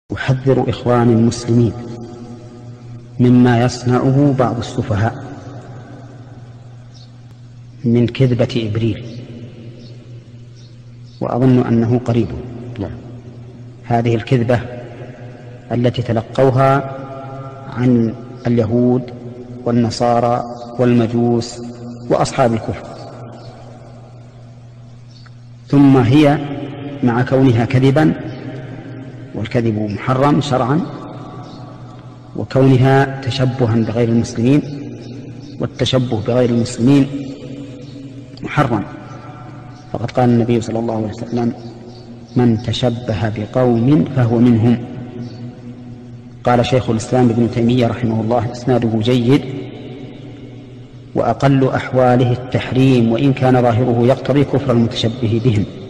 أحذر إخواني المسلمين مما يصنعه بعض السفهاء من كذبة إبريل، وأظن أنه قريب. هذه الكذبة التي تلقوها عن اليهود والنصارى والمجوس وأصحاب الكفر، ثم هي مع كونها كذبا، والكذب محرم شرعا، وكونها تشبها بغير المسلمين، والتشبه بغير المسلمين محرم. فقد قال النبي صلى الله عليه وسلم: من تشبه بقوم فهو منهم. قال شيخ الإسلام ابن تيمية رحمه الله: إسناده جيد، وأقل أحواله التحريم، وإن كان ظاهره يقتضي كفر المتشبه بهم.